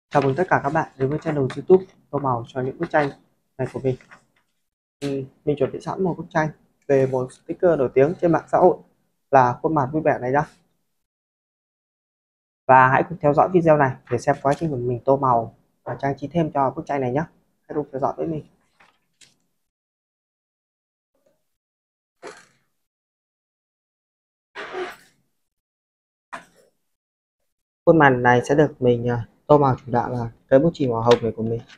Chào mừng tất cả các bạn đến với channel YouTube tô màu cho những bức tranh này của mình. Mình chuẩn bị sẵn một bức tranh về một sticker nổi tiếng trên mạng xã hội là khuôn mặt vui vẻ này nhá. Và hãy cùng theo dõi video này để xem quá trình của mình tô màu và trang trí thêm cho bức tranh này nhé. Hãy cùng theo dõi với mình. Khuôn mặt này sẽ được mình tô màu chủ đạo là cái bút chì màu hồng này của mình.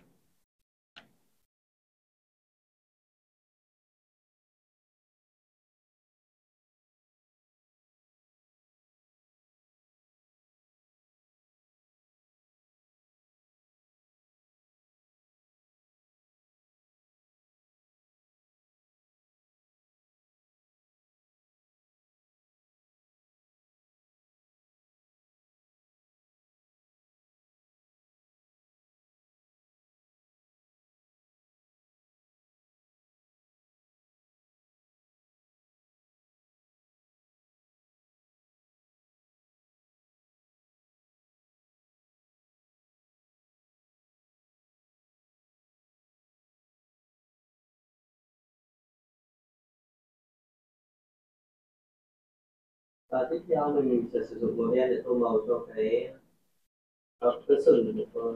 Và tiếp theo mình sẽ sử dụng màu đen để tô màu cho cái sừng của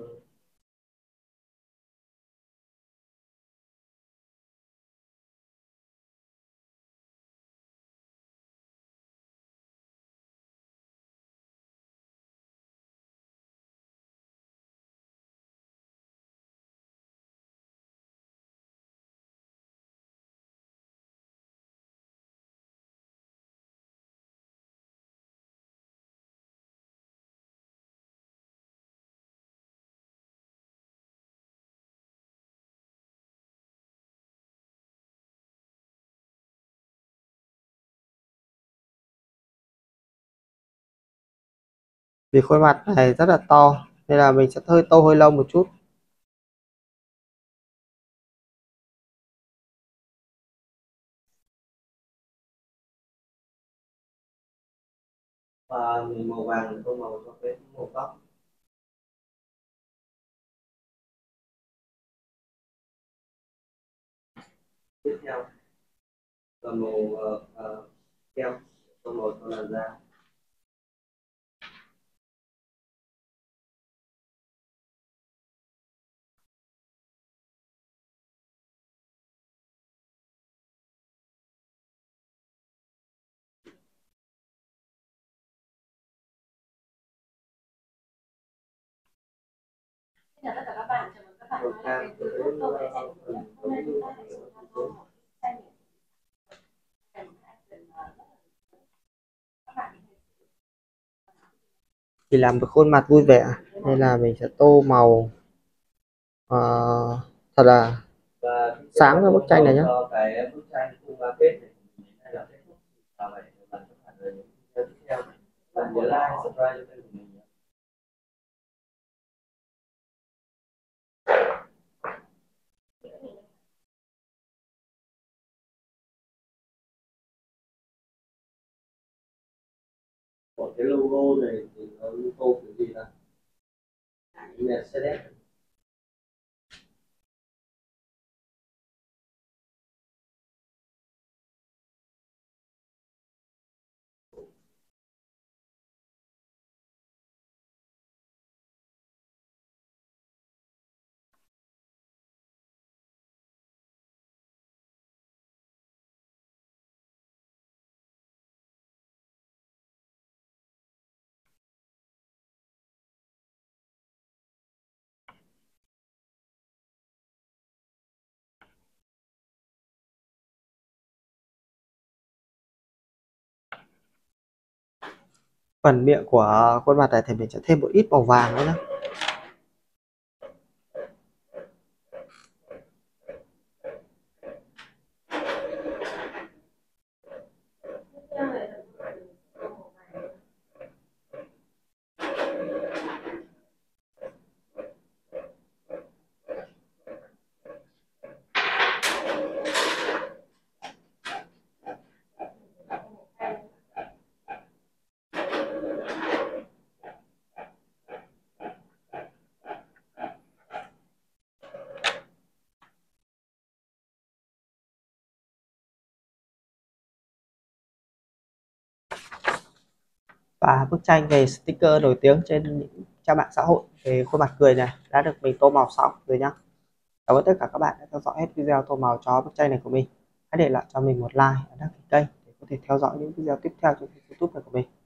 vì khuôn mặt này rất là to nên là mình sẽ hơi tô hơi lông một chút. Và mình màu vàng tô màu cho cái màu tóc. Tiếp theo là màu kem tô màu cho làn da. Chào tất cả các bạn, chào mừng các bạn quay lại kênh YouTube tôi về trải nghiệm hôm nay chúng ta sẽ cùng nhau tô một trải nghiệm Thì làm được khuôn mặt vui vẻ nên là mình sẽ tô màu thật là sáng cho bức tranh này nhé. Còn cái logo này thì nó tô cái gì là Mercedes. Phần miệng của khuôn mặt này thì mình sẽ thêm một ít màu vàng nữa nhé. Và bức tranh về sticker nổi tiếng trên những trang mạng xã hội về khuôn mặt cười này đã được mình tô màu xong rồi nhá. Cảm ơn tất cả các bạn đã theo dõi hết video tô màu cho bức tranh này của mình. Hãy để lại cho mình một like và đăng ký kênh để có thể theo dõi những video tiếp theo trên kênh YouTube này của mình.